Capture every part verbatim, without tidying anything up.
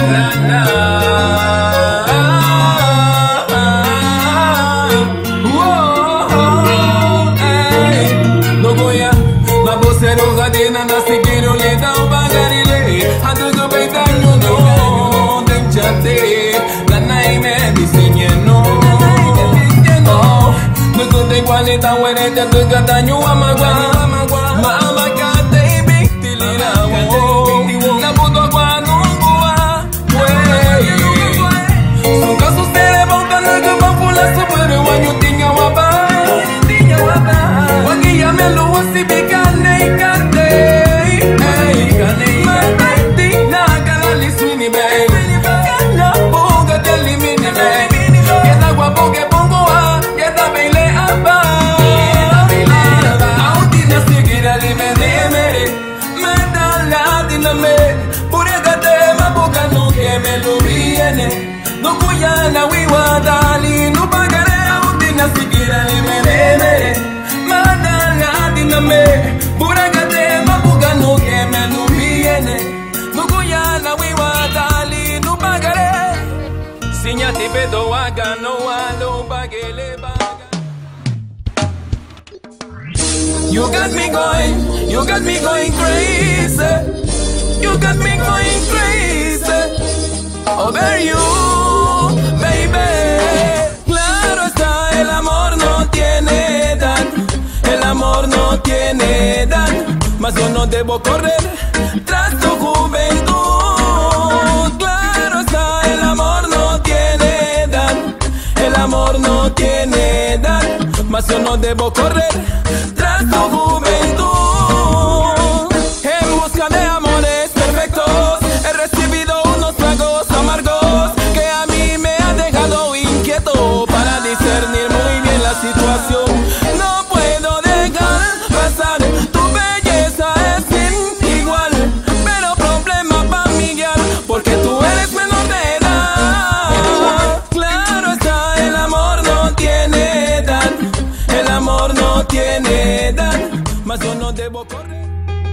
Wanita wenete tu katanya amagwa Mama kate ibigtilirawo Nabuto kwa nungua Son casos tere bauta nagabapula Sabere wanyutinga waba Wagiya melu wasibikane ikate Mataiti nakalaliswini babe Kala boga telimini babe Keda guapo que pongo a Keda baile aba Audina seguirá dime dime Me da la diname Purégate ma boca no que me lo viene No cuyana wiwa dali No pagaré Audina seguirá dime dime Me da la diname Purégate ma boca no que me lo viene No cuyana wiwa dali No pagaré Sinya ti pedo waga no walo bagele baga You got me going, you got me going crazy. You got me going crazy over you, baby. Claro está, el amor no tiene edad. El amor no tiene edad. Mas yo no debo correr tras tu juventud. Claro está, el amor no tiene edad. El amor no tiene edad. Mas yo no debo correr tras tu juventud. En busca de amores perfectos he recibido unos tragos amargos que a mí me han dejado inquieto para discernir muy bien la situación. No puedo dejar pasar, tu belleza es sin igual, pero problema pa' mi guiar, porque tú eres menor de edad. Claro está, el amor no tiene edad. El amor no tiene edad, mas yo no debo correr.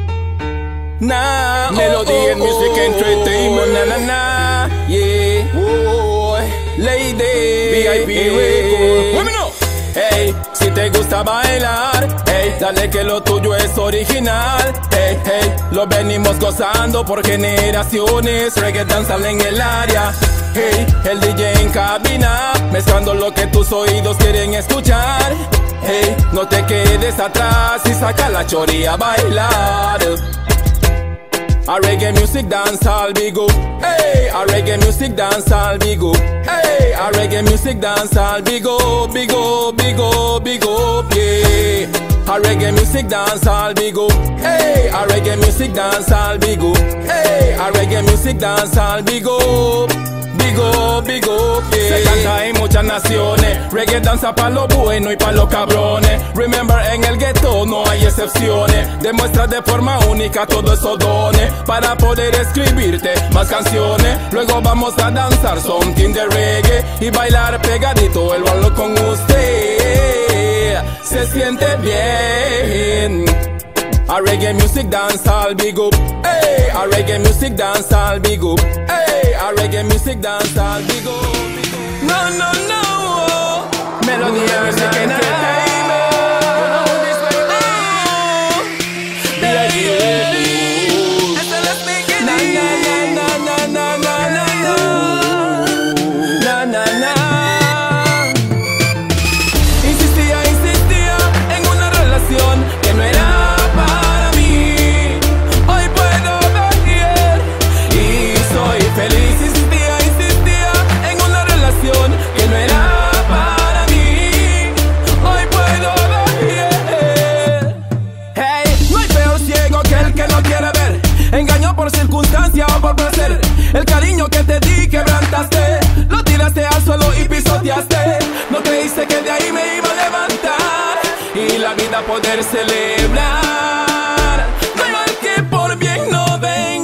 Nah, Melody oh, oh, and Music oh, Entertainment, na na na, yeah. Oh, lady, V I P Record. Let me know. Hey, si te gusta bailar, hey, dale que lo tuyo es original. Hey, hey, lo venimos gozando por generaciones. Reggaeton sale en el área. Hey, el D J en cabina, mezclando lo que tus oídos quieren escuchar. Hey, no te quedes atrás y saca la choría a bailar. A reggae music dance all big up. Hey, a reggae music dance all big up. Hey, a reggae music dance all big up, big up, big up, big up, yeah. A reggae music dance all big up. Hey, a reggae music dance all big up. Hey, a reggae music dance all big up. Big up, big up, yeah. Se canta en muchas naciones. Reggae danza pa' lo bueno y pa' los cabrones. Remember, en el ghetto no hay excepciones. Demuestra de forma única todos esos dones para poder escribirte más canciones. Luego vamos a danzar something de reggae y bailar pegadito el balón con usted. Se siente bien. A reggae music dance all big up. Hey, a reggae music dance all big up. Hey, a reggae music dance all big up. No, no, no. Melody and Music Entertainment. V I P Record. Na na na na na na na na na na. Insistía, insistía en una relación que no era. Feliz, insistía, insistía en una relación que no era para mí. Hoy puedo ver. Hey, no hay peor ciego que el que no quiere ver. Engañó por circunstancia o por placer. El cariño que te di quebrantaste. Lo tiraste al suelo y pisoteaste. No creíste que de ahí me iba a levantar y la vida poder celebrar. No hay mal que por bien no venga.